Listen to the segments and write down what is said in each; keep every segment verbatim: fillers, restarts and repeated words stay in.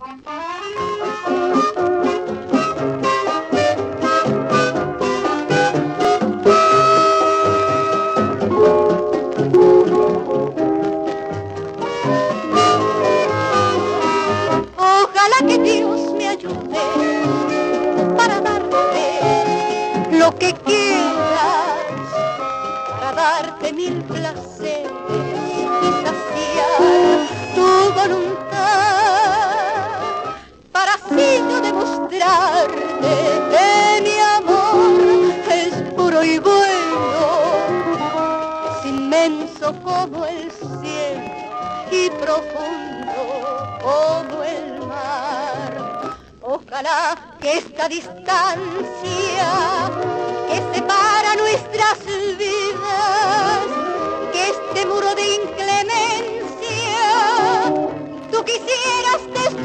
Ojalá que Dios me ayude para darte lo que quieras, para darte mil placeres y saciar tu voluntad, para así yo demostrarte que mi amor es puro y bueno, es inmenso como el cielo y profundo como el mar. Ojalá que esta distancia que separa nuestras vidas, que este muro de inclemencia tú quisieras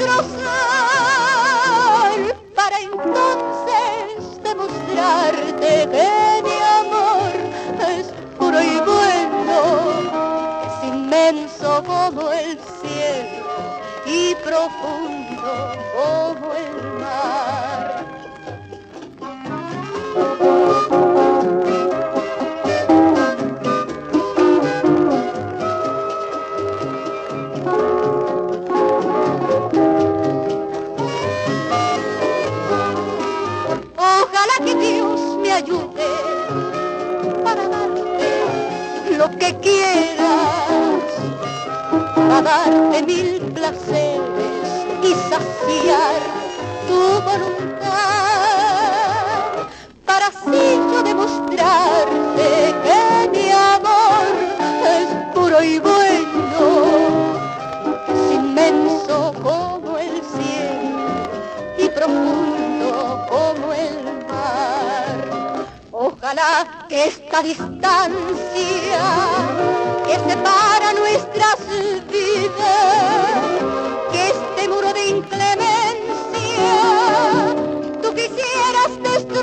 destrozar, para entonces demostrarte que mi amor es puro y bueno, es inmenso como el cielo y profundo como el mar. Ojalá que Dios me ayude para darte lo que quieras, para darte mil placeres y saciar tu voluntad, para así yo demostrarte que mi amor es puro y bueno, es inmenso como el cielo y profundo como el mar. Ojalá que esta distancia que separa nuestras vidas, que este muro de inclemencia tú quisieras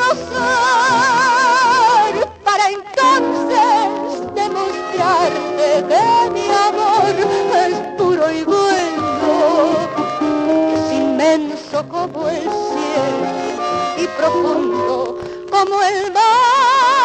destrozar, para entonces demostrarte que mi amor es puro y bueno, es inmenso como el cielo y profundo como el mar.